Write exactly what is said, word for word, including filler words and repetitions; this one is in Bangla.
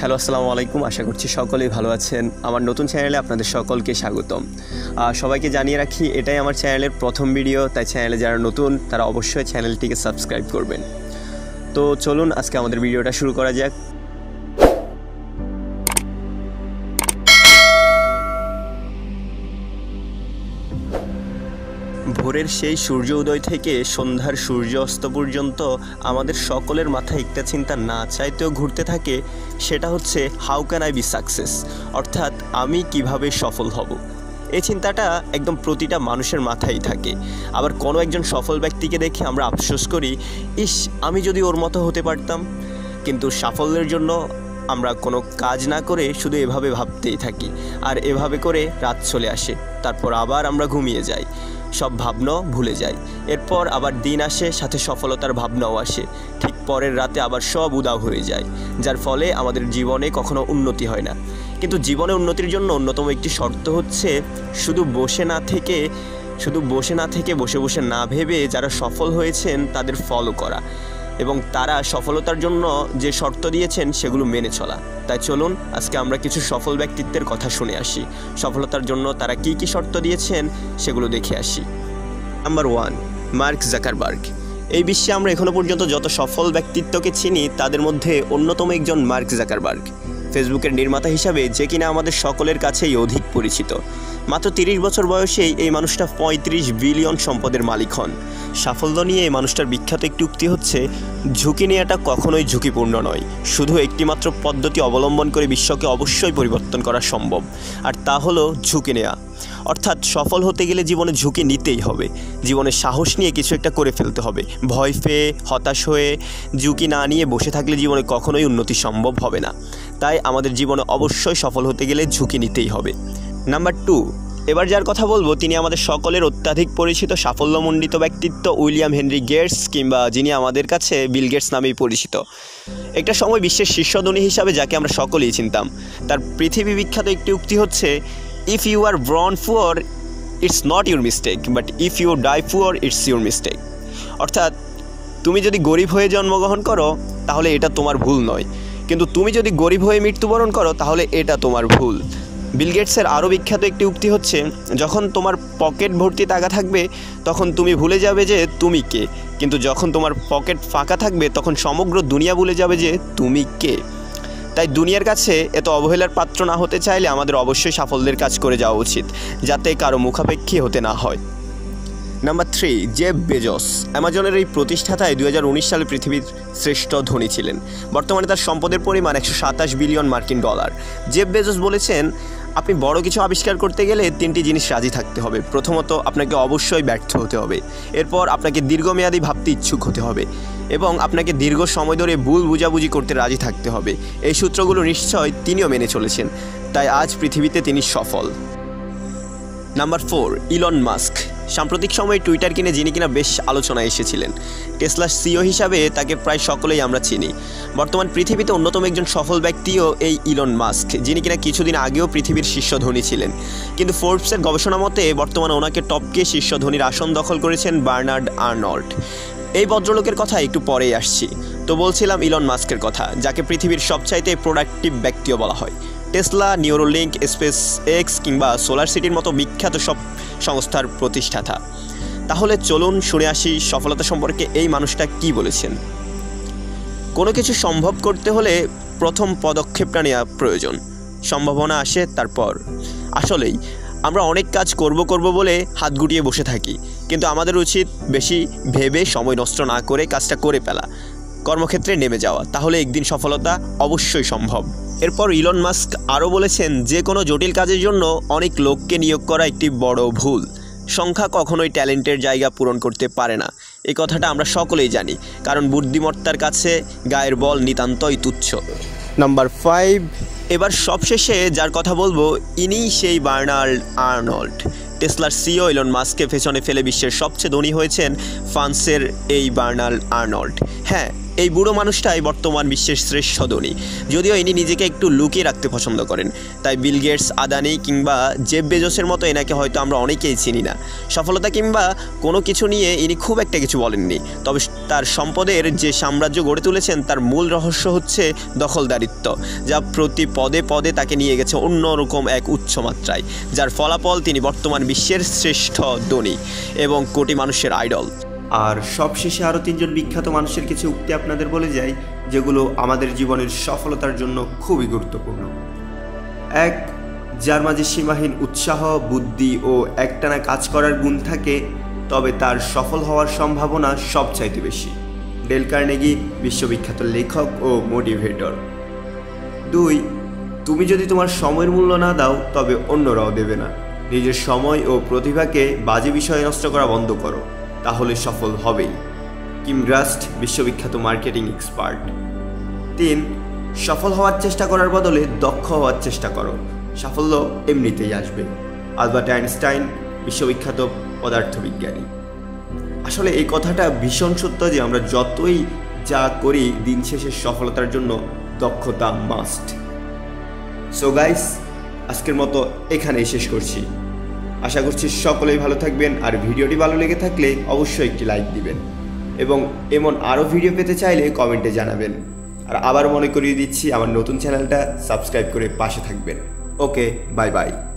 হ্যালো আসসালামু আলাইকুম, আশা করছি সকলেই ভালো আছেন। আমার নতুন চ্যানেলে আপনাদের সকলকে স্বাগতম। সবাইকে জানিয়ে রাখি, এটাই আমার চ্যানেলের প্রথম ভিডিও, তাই চ্যানেলে যারা নতুন তারা অবশ্যই চ্যানেলটিকে সাবস্ক্রাইব করবেন। তো চলুন আজকে আমাদের ভিডিওটা শুরু করা যাক। ভোরের সেই সূর্য উদয় থেকে সন্ধ্যার সূর্য অস্ত পর্যন্ত আমাদের সকলের মাথায় একটা চিন্তা না চাইতেও ঘুরতে থাকে, সেটা হচ্ছে how can I be success, অর্থাৎ আমি কিভাবে সফল হব। এই চিন্তাটা একদম প্রতিটা মানুষের মাথায় থাকে। আবার কোনো একজন সফল ব্যক্তিকে দেখে আমরা আফসোস করি, ইস আমি যদি ওর মতো হতে পারতাম। কিন্তু সাফল্যের জন্য আমরা কোনো কাজ না করে শুধু এভাবে ভাবতেই থাকি, আর এভাবে করে রাত চলে আসে, তারপর আবার আমরা ঘুমিয়ে যাই, সব ভাবনাও ভুলে যাই। এরপর আবার দিন আসে, সাথে সফলতার ভাবনাও আসে, ঠিক পরের রাতে আবার সব উদাও হয়ে যায়, যার ফলে আমাদের জীবনে কখনো উন্নতি হয় না। কিন্তু জীবনে উন্নতির জন্য অন্যতম একটি শর্ত হচ্ছে শুধু বসে না থেকে শুধু বসে না থেকে বসে বসে না ভেবে যারা সফল হয়েছেন তাদের ফলো করা, এবং তারা সফলতার জন্য যে শর্ত দিয়েছেন সেগুলো মেনে চলা। তাই চলুন আজকে আমরা কিছু সফল ব্যক্তিত্বের কথা শুনে আসি, সফলতার জন্য তারা কি কি শর্ত দিয়েছেন সেগুলো দেখে আসি। Number one, Mark Zuckerberg. এই বিশ্বে আমরা এখনো পর্যন্ত যত সফল ব্যক্তিত্বকে চিনি তাদের মধ্যে অন্যতম একজন মার্ক জাকারবার্গ। ফেসবুকের নির্মাতা হিসাবে যে কিনা আমাদের সকলের কাছেই অধিক পরিচিত। মাত্র তিরিশ বছর বয়সেই এই মানুষটা পঁয়ত্রিশ বিলিয়ন সম্পদের মালিক হন। সাফল্য নিয়ে এই মানুষটার বিখ্যাত একটি উক্তি হচ্ছে, ঝুঁকি নেওয়াটা কখনোই ঝুঁকিপূর্ণ নয়, শুধু একটিমাত্র পদ্ধতি অবলম্বন করে বিশ্বকে অবশ্যই পরিবর্তন করা সম্ভব, আর তা হলো ঝুঁকি নেওয়া। অর্থাৎ সফল হতে গেলে জীবনে ঝুঁকি নিতেই হবে, জীবনে সাহস নিয়ে কিছু একটা করে ফেলতে হবে। ভয় পেয়ে হতাশ হয়ে ঝুঁকি না নিয়ে বসে থাকলে জীবনে কখনোই উন্নতি সম্ভব হবে না। তাই আমাদের জীবনে অবশ্যই সফল হতে গেলে ঝুঁকি নিতেই হবে। নাম্বার টু, এবার যার কথা বলবো তিনি আমাদের সকলের অত্যাধিক পরিচিত সাফল্যমণ্ডিত ব্যক্তিত্ব উইলিয়াম হেনরি গেটস, কিংবা যিনি আমাদের কাছে বিল গেটস নামেই পরিচিত। একটা সময় বিশ্বের শীর্ষ ধনী হিসাবে যাকে আমরা সকলেই চিনতাম। তার পৃথিবী বিখ্যাত একটি উক্তি হচ্ছে, if you are born poor it's not your mistake, but if you die poor it's your mistake. অর্থাৎ তুমি যদি গরিব হয়ে জন্মগ্রহণ করো তাহলে এটা তোমার ভুল নয়, কিন্তু তুমি যদি গরিব হয়ে মৃত্যুবরণ করো তাহলে এটা তোমার ভুল। বিল গেটসের আরও বিখ্যাত একটি উক্তি হচ্ছে, যখন তোমার পকেট ভর্তি টাকা থাকবে তখন তুমি ভুলে যাবে যে তুমি কে, কিন্তু যখন তোমার পকেট ফাঁকা থাকবে তখন সমগ্র দুনিয়া ভুলে যাবে যে তুমি কে। তাই দুনিয়ার কাছে এত অবহেলার পাত্র না হতে চাইলে আমাদের অবশ্যই সাফল্যের কাজ করে যাওয়া উচিত, যাতে কারো মুখাপেক্ষী হতে না হয়। Number three, Jeff Bezos. অ্যামাজনের এই প্রতিষ্ঠাতায় দুই হাজার উনিশ সালে পৃথিবীর শ্রেষ্ঠ ধনী ছিলেন। বর্তমানে তার সম্পদের পরিমাণ একশো সাতাশ বিলিয়ন মার্কিন ডলার। জেফ বেজোস বলেছেন, আপনি বড় কিছু আবিষ্কার করতে গেলে তিনটি জিনিস রাজি থাকতে হবে। প্রথমত, আপনাকে অবশ্যই ব্যর্থ হতে হবে। এরপর আপনাকে দীর্ঘমেয়াদী ভাবতে ইচ্ছুক হতে হবে, এবং আপনাকে দীর্ঘ সময় ধরে ভুল বুঝাবুঝি করতে রাজি থাকতে হবে। এই সূত্রগুলো নিশ্চয় তিনিও মেনে চলেছেন, তাই আজ পৃথিবীতে তিনি সফল। Number four, Elon Musk. সাম্প্রতিক সময়ে টুইটার কিনে যিনি কিনা বেশ আলোচনায় এসেছিলেন। টেসলার সিইও হিসাবে তাকে প্রায় সকলেই আমরা চিনি। বর্তমান পৃথিবীতে অন্যতম একজন সফল ব্যক্তিও এই ইলন মাস্ক, যিনি কিনা কিছুদিন আগেও পৃথিবীর শীর্ষ ধনী ছিলেন। কিন্তু ফোর্বসের গবেষণা মতে বর্তমানে ওনাকে টপকে শীর্ষ ধনীর আসন দখল করেছেন বার্নার্ড আর্নল্ড। এই ভদ্রলোকের কথা একটু পরেই আসছি। তো বলছিলাম ইলন মাস্কের কথা, যাকে পৃথিবীর সবচাইতে প্রোডাক্টিভ ব্যক্তিও বলা হয়। টেসলা, নিউরোলিঙ্ক, স্পেস এক্স কিংবা সোলার সিটির মতো বিখ্যাত সব সংস্থার প্রতিষ্ঠাতা। তাহলে চলুন শুনে আসি সফলতা সম্পর্কে এই মানুষটা কি বলেছেন। কোনো কিছু সম্ভব করতে হলে প্রথম পদক্ষেপটা নেওয়া প্রয়োজন, সম্ভাবনা আসে তারপর। আসলেই আমরা অনেক কাজ করব করব বলে হাত গুটিয়ে বসে থাকি, কিন্তু আমাদের উচিত বেশি ভেবে সময় নষ্ট না করে কাজটা করে ফেলা, কর্মক্ষেত্রে নেমে যাওয়া, তাহলে একদিন সফলতা অবশ্যই সম্ভব। এরপর ইলন মাস্ক আরও বলেছেন, যে কোনো জটিল কাজের জন্য অনেক লোককে নিয়োগ করা একটি বড় ভুল। সংখ্যা কখনোই ট্যালেন্টের জায়গা পূরণ করতে পারে না। এই কথাটা আমরা সকলেই জানি, কারণ বুদ্ধিমত্তার কাছে গায়ের বল নিতান্তই তুচ্ছ। নাম্বার ফাইভ, এবার সবশেষে যার কথা বলবো ইনিই সেই বার্নার্ড আর্নল্ড। টেসলার সিইও ইলন মাস্ককে পেছনে ফেলে বিশ্বের সবচেয়ে ধনী হয়েছেন ফ্রান্সের এই বার্নার্ড আর্নল্ড। হ্যাঁ, এই বুড়ো মানুষটাই বর্তমান বিশ্বের শ্রেষ্ঠ ধনী, যদিও ইনি নিজেকে একটু লুকিয়ে রাখতে পছন্দ করেন। তাই বিল গেটস, আদানি কিংবা জেফ বেজোসের মতো এনাকে হয়তো আমরা অনেকেই চিনি না। সফলতা কিংবা কোনো কিছু নিয়ে ইনি খুব একটা কিছু বলেননি, তবে তার সম্পদের যে সাম্রাজ্য গড়ে তুলেছেন তার মূল রহস্য হচ্ছে দখলদারিত্ব, যা প্রতি পদে পদে তাকে নিয়ে গেছে অন্যরকম এক উচ্চ মাত্রায়, যার ফলাফল তিনি বর্তমান বিশ্বের শ্রেষ্ঠ ধনী এবং কোটি মানুষের আইডল। আর সবশেষে আরও তিনজন বিখ্যাত মানুষের কিছু উক্তি আপনাদের বলে যাই, যেগুলো আমাদের জীবনের সফলতার জন্য খুবই গুরুত্বপূর্ণ। এক, যার মাঝে সীমাহীন উৎসাহ, বুদ্ধি ও একটানা কাজ করার গুণ থাকে, তবে তার সফল হওয়ার সম্ভাবনা সবচাইতে বেশি। ডেল কার্নেগি, বিশ্ববিখ্যাত লেখক ও মোটিভেটর। দুই, তুমি যদি তোমার সময়ের মূল্য না দাও তবে অন্যরাও দেবে না। নিজের সময় ও প্রতিভাকে বাজে বিষয়ে নষ্ট করা বন্ধ করো, তাহলে সফল হবেই। কিম রাস্ট, বিশ্ববিখ্যাত মার্কেটিং এক্সপার্ট। তিন, সফল হওয়ার চেষ্টা করার বদলে দক্ষ হওয়ার চেষ্টা করো, সাফল্য এমনিতেই আসবে। আলবার্ট আইনস্টাইন, বিশ্ববিখ্যাত পদার্থবিজ্ঞানী। আসলে এই কথাটা ভীষণ সত্য যে আমরা যতই যা করি দিন শেষে সফলতার জন্য দক্ষতা মাস্ট। সো গাইস, আজকের মতো এখানেই শেষ করছি। আশা করছি সকলেই ভালো থাকবেন, আর ভিডিওটি ভালো লেগে থাকলে অবশ্যই একটি লাইক দিবেন এবং এমন আরও ভিডিও পেতে চাইলে কমেন্টে জানাবেন। আর আবার মনে করিয়ে দিচ্ছি আমার নতুন চ্যানেলটা সাবস্ক্রাইব করে পাশে থাকবেন। Okay, bye by.